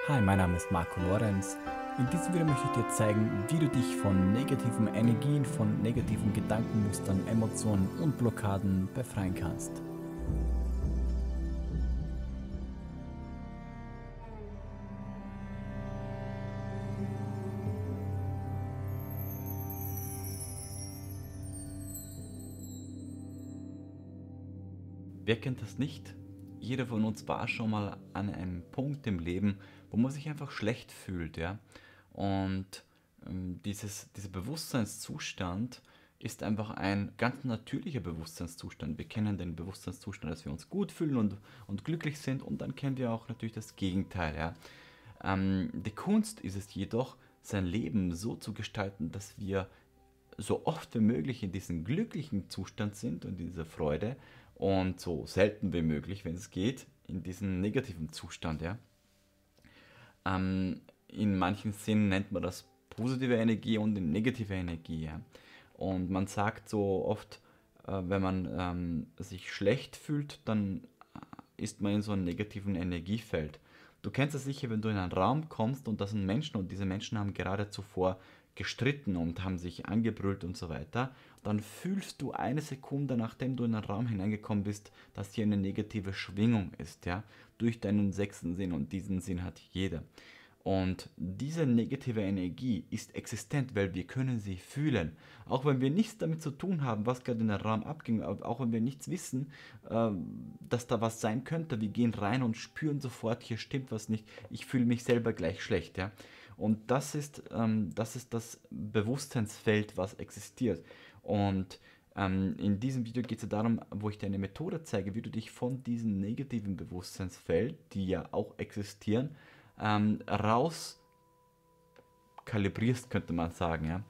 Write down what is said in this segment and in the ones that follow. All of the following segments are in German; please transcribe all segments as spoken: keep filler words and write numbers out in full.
Hi, mein Name ist Marco Lorenz. In diesem Video möchte ich dir zeigen, wie du dich von negativen Energien, von negativen Gedankenmustern, Emotionen und Blockaden befreien kannst. Wer kennt das nicht? Jeder von uns war schon mal an einem Punkt im Leben, wo man sich einfach schlecht fühlt, ja. Und ähm, dieses, dieser Bewusstseinszustand ist einfach ein ganz natürlicher Bewusstseinszustand. Wir kennen den Bewusstseinszustand, dass wir uns gut fühlen und, und glücklich sind, und dann kennen wir auch natürlich das Gegenteil, ja. Ähm, die Kunst ist es jedoch, sein Leben so zu gestalten, dass wir so oft wie möglich in diesem glücklichen Zustand sind und dieser Freude, und so selten wie möglich, wenn es geht, in diesem negativen Zustand. Ja? Ähm, in manchen Sinnen nennt man das positive Energie und negative Energie. Ja? Und man sagt so oft, äh, wenn man ähm, sich schlecht fühlt, dann ist man in so einem negativen Energiefeld. Du kennst es sicher, wenn du in einen Raum kommst und da sind Menschen und diese Menschen haben gerade zuvor gestritten und haben sich angebrüllt und so weiter, dann fühlst du eine Sekunde, nachdem du in den Raum hineingekommen bist, dass hier eine negative Schwingung ist, ja, durch deinen sechsten Sinn, und diesen Sinn hat jeder. Und diese negative Energie ist existent, weil wir können sie fühlen. Auch wenn wir nichts damit zu tun haben, was gerade in der Raum abging, auch wenn wir nichts wissen, äh, dass da was sein könnte, wir gehen rein und spüren sofort, hier stimmt was nicht, ich fühle mich selber gleich schlecht. Ja? Und das ist, ähm, das ist das Bewusstseinsfeld, was existiert. Und ähm, in diesem Video geht es ja darum, wo ich dir eine Methode zeige, wie du dich von diesem negativen Bewusstseinsfeld, die ja auch existieren, ähm, raus kalibrierst, könnte man sagen, ja.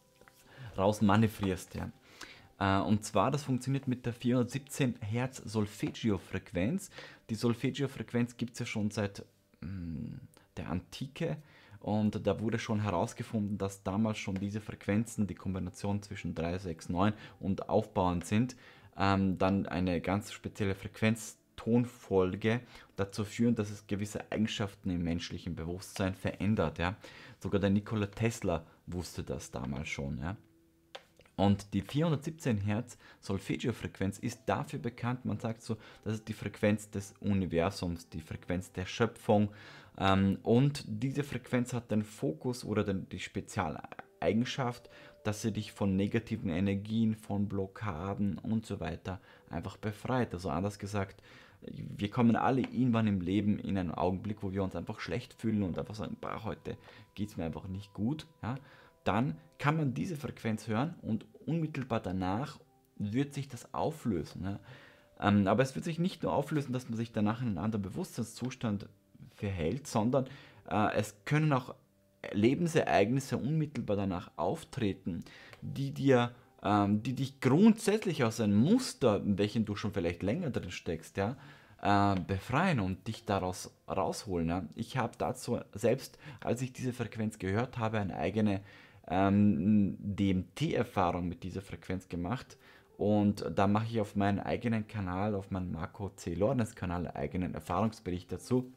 Raus manövrierst, ja. Äh, und zwar, das funktioniert mit der vierhundertsiebzehn Hertz Solfeggio-Frequenz. Die Solfeggio-Frequenz gibt es ja schon seit mh, der Antike. Und da wurde schon herausgefunden, dass damals schon diese Frequenzen, die Kombination zwischen drei, sechs, neun und aufbauend sind, ähm, dann eine ganz spezielle Frequenztonfolge dazu führen, dass es gewisse Eigenschaften im menschlichen Bewusstsein verändert. Ja? Sogar der Nikola Tesla wusste das damals schon. Ja? Und die vierhundertsiebzehn Hertz Solfeggio-Frequenz ist dafür bekannt, man sagt so, das ist die Frequenz des Universums, die Frequenz der Schöpfung. Ähm, und diese Frequenz hat den Fokus oder den, die Spezialeigenschaft, dass sie dich von negativen Energien, von Blockaden und so weiter einfach befreit. Also anders gesagt, wir kommen alle irgendwann im Leben in einen Augenblick, wo wir uns einfach schlecht fühlen und einfach sagen, bah, heute geht es mir einfach nicht gut. Ja? Dann kann man diese Frequenz hören und unmittelbar danach wird sich das auflösen. Ja? Ähm, aber es wird sich nicht nur auflösen, dass man sich danach in einen anderen Bewusstseinszustand verhält, sondern äh, es können auch Lebensereignisse unmittelbar danach auftreten, die dir ähm, die dich grundsätzlich aus einem Muster, in welchem du schon vielleicht länger drin steckst, ja, äh, befreien und dich daraus rausholen. Ja. Ich habe dazu selbst, als ich diese Frequenz gehört habe, eine eigene ähm, D M T-Erfahrung mit dieser Frequenz gemacht. Und da mache ich auf meinem eigenen Kanal, auf meinem Marco C. Lorenz Kanal, einen eigenen Erfahrungsbericht dazu.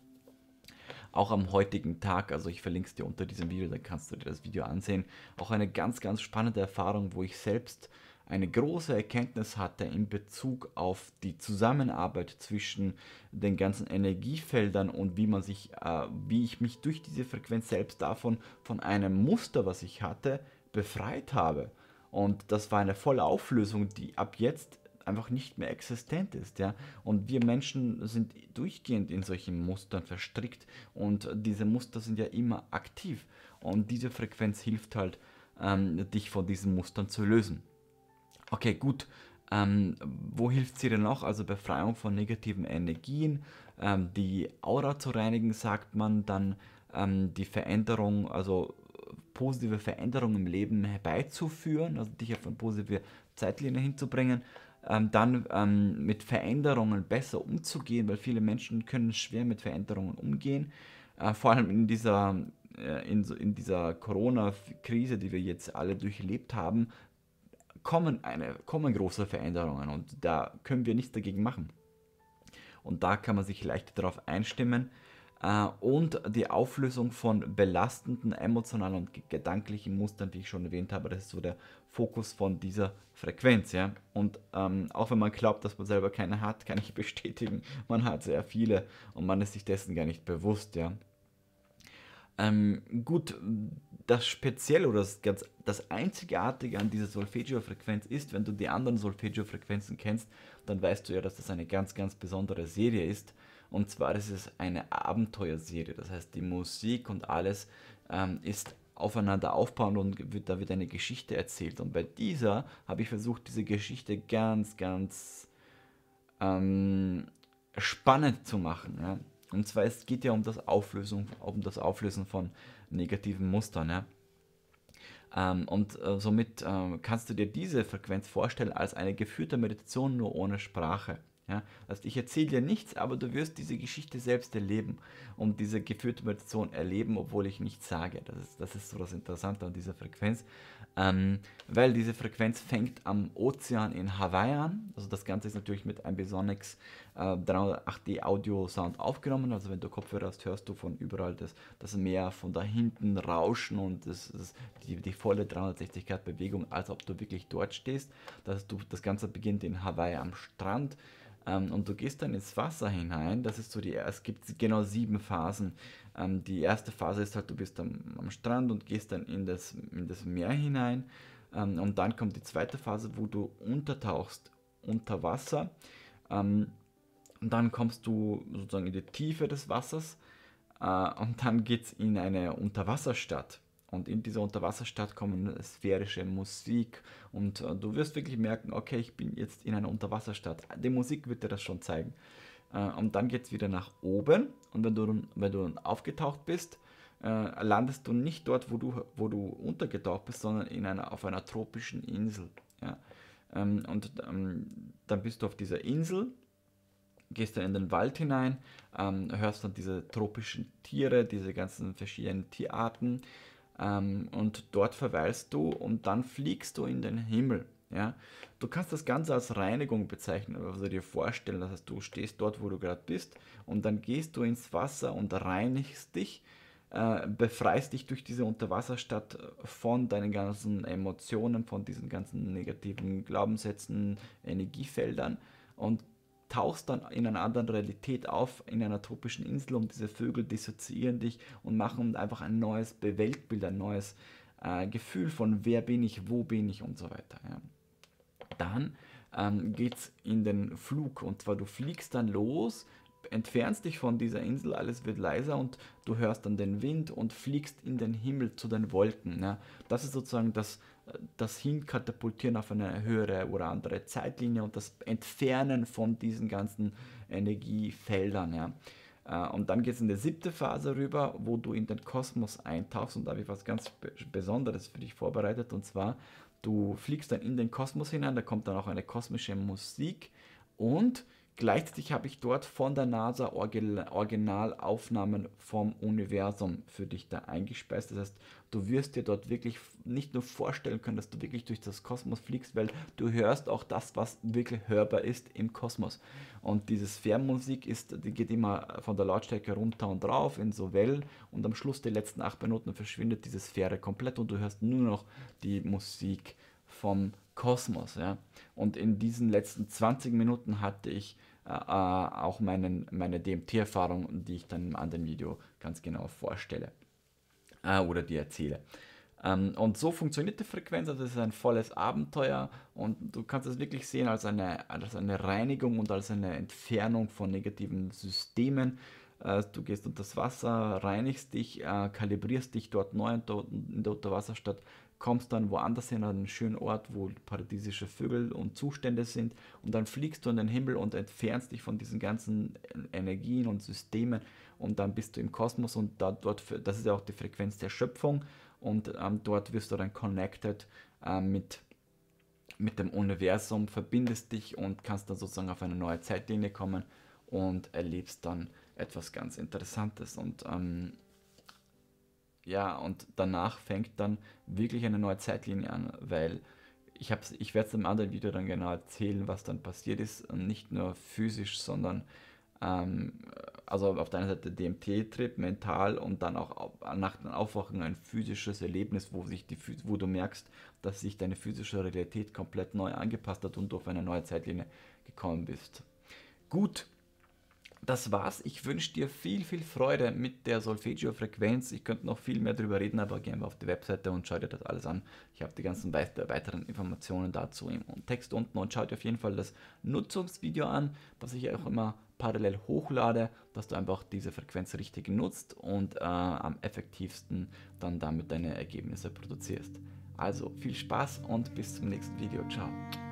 Auch am heutigen Tag, also ich verlinke es dir unter diesem Video, dann kannst du dir das Video ansehen. Auch eine ganz, ganz spannende Erfahrung, wo ich selbst eine große Erkenntnis hatte in Bezug auf die Zusammenarbeit zwischen den ganzen Energiefeldern und wie man sich, äh, wie ich mich durch diese Frequenz selbst davon, von einem Muster, was ich hatte, befreit habe. Und das war eine volle Auflösung, die ab jetzt einfach nicht mehr existent ist, ja. Und wir Menschen sind durchgehend in solchen Mustern verstrickt, und diese Muster sind ja immer aktiv, und diese Frequenz hilft halt, ähm, dich von diesen Mustern zu lösen. Okay, gut. Ähm, wo hilft sie denn noch? Also Befreiung von negativen Energien, ähm, die Aura zu reinigen, sagt man, dann ähm, die Veränderung, also positive Veränderungen im Leben herbeizuführen, also dich auf eine positive Zeitlinie hinzubringen, ähm, dann ähm, mit Veränderungen besser umzugehen, weil viele Menschen können schwer mit Veränderungen umgehen, äh, vor allem in dieser, äh, in, so- in dieser Corona-Krise, die wir jetzt alle durchlebt haben, kommen, eine, kommen große Veränderungen, und da können wir nichts dagegen machen. Und da kann man sich leicht darauf einstimmen. äh, und die Auflösung von belastenden emotionalen und ge- gedanklichen Mustern, wie ich schon erwähnt habe. Das ist so der Fokus von dieser Frequenz. Ja? Und ähm, auch wenn man glaubt, dass man selber keine hat, kann ich bestätigen, man hat sehr viele und man ist sich dessen gar nicht bewusst. Ja? Ähm, gut, das Spezielle oder das, ganz, das Einzigartige an dieser Solfeggio-Frequenz ist, wenn du die anderen Solfeggio-Frequenzen kennst, dann weißt du ja, dass das eine ganz, ganz besondere Serie ist. Und zwar ist es eine Abenteuerserie. Das heißt, die Musik und alles ähm, ist aufeinander aufbauend und wird, da wird eine Geschichte erzählt. Und bei dieser habe ich versucht, diese Geschichte ganz, ganz ähm, spannend zu machen. Ja? Und zwar es geht ja um das Auflösen, um das Auflösen von negativen Mustern. Ja? Ähm, und äh, somit ähm, kannst du dir diese Frequenz vorstellen als eine geführte Meditation nur ohne Sprache. Ja? Also ich erzähle dir nichts, aber du wirst diese Geschichte selbst erleben und diese geführte Meditation erleben, obwohl ich nichts sage. Das ist, das ist so das Interessante an dieser Frequenz. Ähm, weil diese Frequenz fängt am Ozean in Hawaii an. Also das Ganze ist natürlich mit Ambisonics äh, dreihundertacht D Audio Sound aufgenommen. Also wenn du Kopfhörer hast, hörst du von überall das, das Meer von da hinten rauschen und das, das, die, die volle dreihundertsechzig Grad Bewegung, als ob du wirklich dort stehst. Das, du, das Ganze beginnt in Hawaii am Strand. Ähm, und du gehst dann ins Wasser hinein. Das ist so die, es gibt genau sieben Phasen. Ähm, die erste Phase ist halt, du bist am, am Strand und gehst dann in das, in das Meer hinein. Ähm, und dann kommt die zweite Phase, wo du untertauchst unter Wasser. Ähm, und dann kommst du sozusagen in die Tiefe des Wassers. Äh, und dann geht es in eine Unterwasserstadt. Und in dieser Unterwasserstadt kommen sphärische Musik und äh, du wirst wirklich merken, okay, ich bin jetzt in einer Unterwasserstadt. Die Musik wird dir das schon zeigen. Äh, und dann geht es wieder nach oben und wenn du, dann- wenn du dann aufgetaucht bist, äh, landest du nicht dort, wo du, wo du untergetaucht bist, sondern in einer, auf einer tropischen Insel. Ja? Ähm, und ähm, dann bist du auf dieser Insel, gehst dann in den Wald hinein, ähm, hörst dann diese tropischen Tiere, diese ganzen verschiedenen Tierarten ähm, und dort verweilst du und dann fliegst du in den Himmel. Ja? Du kannst das Ganze als Reinigung bezeichnen, also dir vorstellen, das heißt, du stehst dort, wo du gerade bist und dann gehst du ins Wasser und reinigst dich, äh, befreist dich durch diese Unterwasserstadt von deinen ganzen Emotionen, von diesen ganzen negativen Glaubenssätzen, Energiefeldern und tauchst dann in einer anderen Realität auf, in einer tropischen Insel und diese Vögel dissoziieren dich und machen einfach ein neues Weltbild, ein neues äh, Gefühl von wer bin ich, wo bin ich und so weiter. Ja. Dann ähm, geht es in den Flug und zwar du fliegst dann los, entfernst dich von dieser Insel, alles wird leiser und du hörst dann den Wind und fliegst in den Himmel zu den Wolken. Ja. Das ist sozusagen das, das Hinkatapultieren auf eine höhere oder andere Zeitlinie und das Entfernen von diesen ganzen Energiefeldern. Ja. Äh, Und dann geht es in die siebte Phase rüber, wo du in den Kosmos eintauchst und da habe ich was ganz Besonderes für dich vorbereitet und zwar du fliegst dann in den Kosmos hinein, da kommt dann auch eine kosmische Musik und gleichzeitig habe ich dort von der NASA Orgel- Originalaufnahmen vom Universum für dich da eingespeist. Das heißt, du wirst dir dort wirklich nicht nur vorstellen können, dass du wirklich durch das Kosmos fliegst, weil du hörst auch das, was wirklich hörbar ist im Kosmos. Und diese Sphärenmusik ist, die geht immer von der Lautstärke runter und rauf in so Wellen und am Schluss der letzten acht Minuten verschwindet diese Sphäre komplett und du hörst nur noch die Musik vom Kosmos. Ja? Und in diesen letzten zwanzig Minuten hatte ich äh, äh, auch meinen, meine D M T-Erfahrung, die ich dann im anderen Video ganz genau vorstelle äh, oder dir erzähle. Ähm, und so funktioniert die Frequenz, also es ist ein volles Abenteuer und du kannst es wirklich sehen als eine, als eine Reinigung und als eine Entfernung von negativen Systemen. Äh, du gehst unter das Wasser, reinigst dich, äh, kalibrierst dich dort neu in der, in der Unterwasserstadt, kommst dann woanders hin, an einen schönen Ort, wo paradiesische Vögel und Zustände sind und dann fliegst du in den Himmel und entfernst dich von diesen ganzen Energien und Systemen und dann bist du im Kosmos und da, dort, das ist ja auch die Frequenz der Schöpfung und ähm, dort wirst du dann connected äh, mit, mit dem Universum, verbindest dich und kannst dann sozusagen auf eine neue Zeitlinie kommen und erlebst dann etwas ganz Interessantes und ähm, ja, und danach fängt dann wirklich eine neue Zeitlinie an, weil ich, hab's, ich werde es im anderen Video dann genau erzählen, was dann passiert ist. Und nicht nur physisch, sondern ähm, also auf der einen Seite D M T-Trip, mental und dann auch auf, nach dem Aufwachen ein physisches Erlebnis, wo, sich die, wo du merkst, dass sich deine physische Realität komplett neu angepasst hat und du auf eine neue Zeitlinie gekommen bist. Gut, das war's. Ich wünsche dir viel, viel Freude mit der Solfeggio-Frequenz. Ich könnte noch viel mehr darüber reden, aber geh einfach auf die Webseite und schau dir das alles an. Ich habe die ganzen weiteren Informationen dazu im Text unten und schau dir auf jeden Fall das Nutzungsvideo an, was ich auch immer parallel hochlade, dass du einfach diese Frequenz richtig nutzt und äh, am effektivsten dann damit deine Ergebnisse produzierst. Also viel Spaß und bis zum nächsten Video. Ciao.